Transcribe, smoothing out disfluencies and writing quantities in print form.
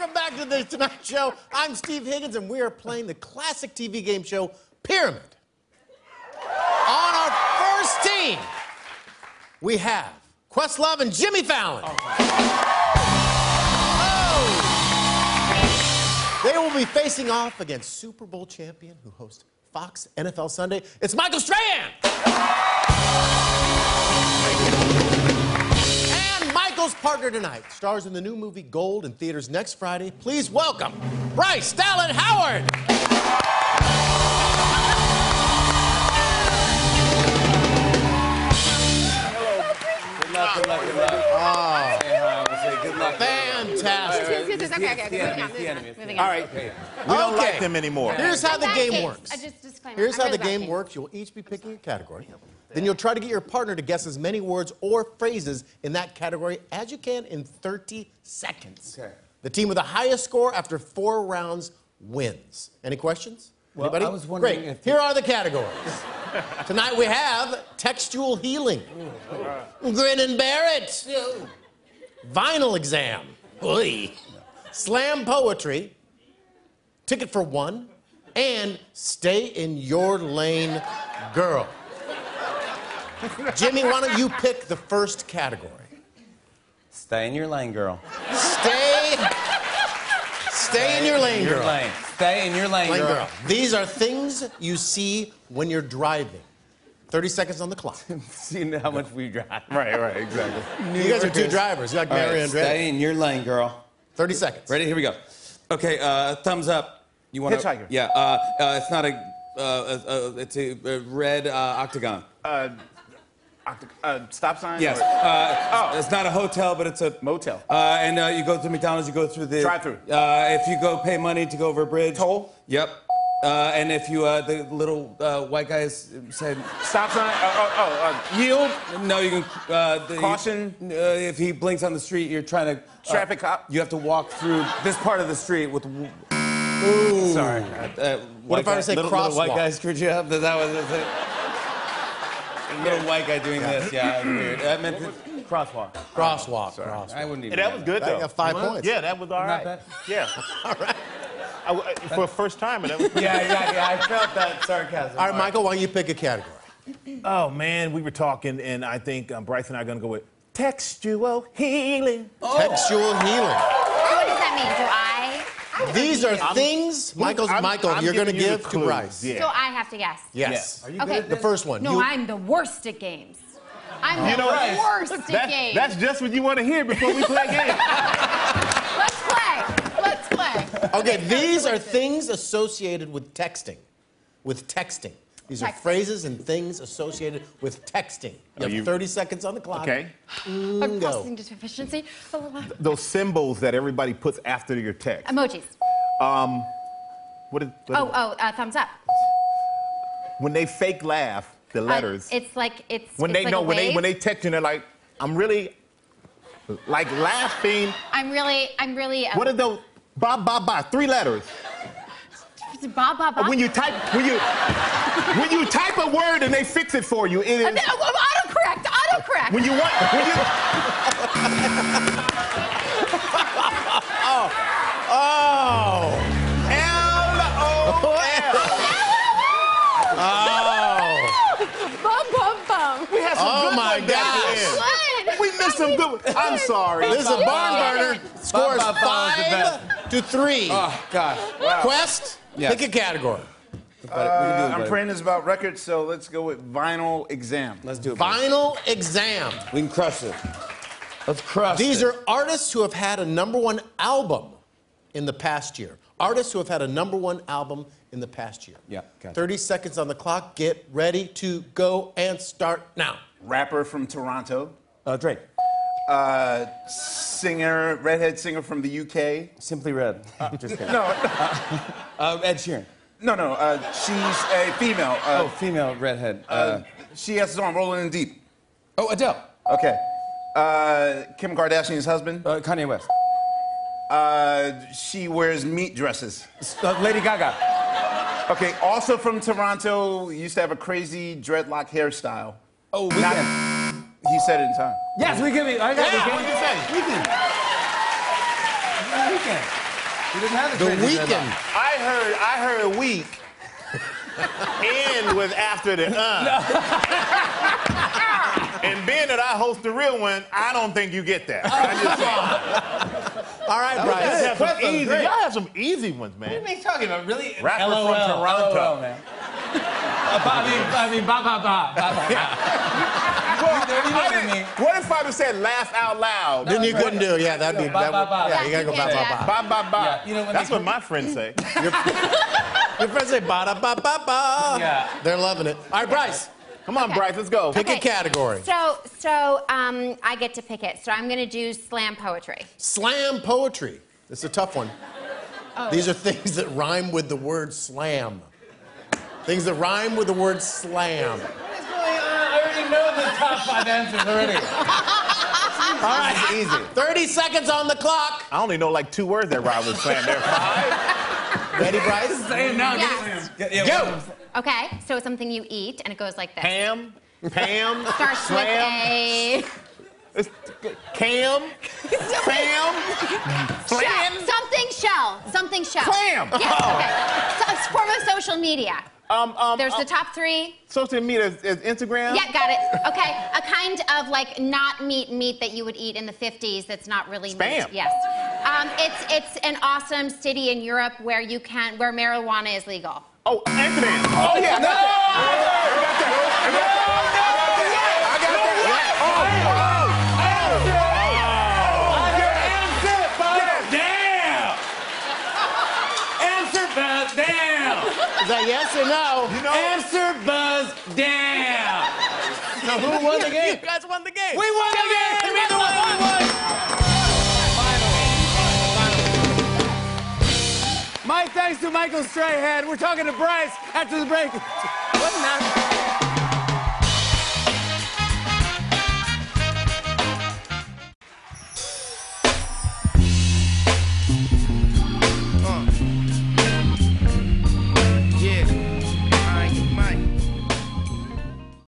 Welcome back to the Tonight Show. I'm Steve Higgins, and we are playing the classic TV game show, Pyramid. On our first team, we have Questlove and Jimmy Fallon. They will be facing off against Super Bowl champion who hosts Fox NFL Sunday. It's Michael Strahan. And Michael's partner tonight stars in the new movie Gold in theaters next Friday. Please welcome Bryce Dallas Howard. Good luck, good luck, good luck. Oh. Good luck. Fantastic. Okay. All right. We don't like them anymore. Here's how the game works. Disclaimer. Here's how the really game works. You'll each be picking a category. Then you'll try to get your partner to guess as many words or phrases in that category as you can in 30 seconds. Okay. The team with the highest score after 4 rounds wins. Any questions? Well, Anybody? I was wondering Great. if Here are the categories. Tonight we have textual healing, grin and bear it, vinyl exam, oy, slam poetry, ticket for one, and stay in your lane, girl. Jimmy, why don't you pick the first category? Stay in your lane, girl. Stay in your lane, girl. Stay in your lane, Lane girl. girl. These are things you see when you're driving. 30 seconds on the clock. See how much we drive. Right, exactly. You guys are 2 drivers. You like All right, Mary Andrea. stay in your lane, girl. 30 seconds. Ready? Here we go. Okay, thumbs up. You want to? Hitchhiker. Yeah. It's not it's a red octagon. Stop sign? Yes. Or... It's not a hotel, but it's a motel. And you go to McDonald's. You go through the Drive-through. If you go pay money to go over a bridge. Toll? Yep. And if you the little white guys said Stop sign? Yield? no, you can Caution? if he blinks on the street, you're trying to Traffic cop? You have to walk through this part of the street with. Ooh. Sorry. What if I were to say little crosswalk? white guy screwed you up? That was it. Little white guy doing this. Yeah, that was weird. I meant crosswalk. Crosswalk. I Crosswalk. wouldn't even. Yeah, that was good, I though. got 5 points. Yeah, that was all right. bad. Yeah. All right. For a first timer, that was... Yeah. I felt that sarcasm. All right, Michael, why don't you pick a category? Oh, man, we were talking, and I think Bryce and I are going to go with textual healing. Textual healing. What does that mean? Do I? These are things, Michael, you're going to giving you give the to clues. Bryce. Yeah. So I have to guess. Yes. Are you Okay. good? The first one. No, I'm the worst at games. I'm the worst at games. That's just what you want to hear before we play games. Let's play. Let's play. Okay, these are things associated with texting. With texting. These are Texting. phrases and things associated with texting. You have 30 seconds on the clock. Okay. I'm Go. processing deficiency. Those symbols that everybody puts after your text. Emojis. Thumbs up. When they fake laugh, the letters. It's like when it's they like know a wave. when they text you, they're like, I'm really like laughing. I'm really. What are those? Ba 3 letters. Ba. When you type a word and they fix it for you, it is. Autocorrect. When you want. Oh! L-O-L. Bum. We had some good my ones back gosh. then. What? We missed some good ones. I'm sorry. This is a barn burner. Scores Ba, ba, ba is the 5 to 3. Oh gosh. Quest, Yes. pick a category. I'm praying this about records, so let's go with vinyl exam. Let's do it. buddy. Vinyl exam. We can crush it. Let's crush These it. are artists who have had a #1 album in the past year. Artists who have had a #1 album in the past year. Yeah, gotcha. 30 seconds on the clock. Get ready to go and start now. Rapper from Toronto. Drake. Singer, redhead singer from the UK. Simply Red. Just kidding. No, Ed Sheeran. no. She's a female. Female redhead. She has a song, Rolling in Deep. Adele. Okay. Kim Kardashian's husband. Kanye West. She wears meat dresses. Lady Gaga. Okay, also from Toronto, used to have a crazy dreadlock hairstyle. Oh, Weekend. He said it in time. Yes, we can. I got Yeah, Weekend. what'd you say? Weekend. He doesn't have The crazy Weeknd. dreadlocks. I heard weak. And was after the And being that I host the real one, I don't think you get that. I just saying. All right, You Bryce. guys have some That was easy. great. Y'all have some easy ones, man. What are you talking about? Really? Rapper LOL, from Toronto. LOL, man. I mean, ba ba ba. You know what I mean? What if I just said laugh out loud? Then you couldn't do. Yeah, that'd be. Ba, That ba, would, ba. yeah, you gotta go You ba can't ba do ba. Ba ba ba. Yeah, you know when That's they what my friends say. Your friends say ba da ba ba ba. Yeah. They're loving it. All right, Bryce, Come on, Okay. Bryce, let's go. pick a category. So I get to pick it. So I'm gonna do slam poetry. Slam poetry. It's a tough one. These are things that rhyme with the word slam. Things that rhyme with the word slam. What is going on? I already know the top 5 answers already. All right, easy. 30 seconds on the clock. I only know like 2 words that rhyme with slam. There 5. Ready, Bryce? Saying now. Yes. Go. Okay, so it's something you eat, and it goes like this. Ham, Pam, Starts slam, with it's, Cam, Sam, Flan. something shell. Something shell. Clam. Yes. Oh. Okay. So it's form of social media. There's the top 3. Social media is Instagram. Yeah, got it. Okay, a kind of like not meat that you would eat in the 50s. That's not really Spam. meat. Yes. It's an awesome city in Europe where marijuana is legal. Oh, Amsterdam. Oh yeah. I got that. Is that yes or no? You know, Answer buzz down. So who won the game? You guys won the game. We won the game. Give me the one we won. Mike, thanks to Michael Strahan. We're talking to Bryce after the break. What now?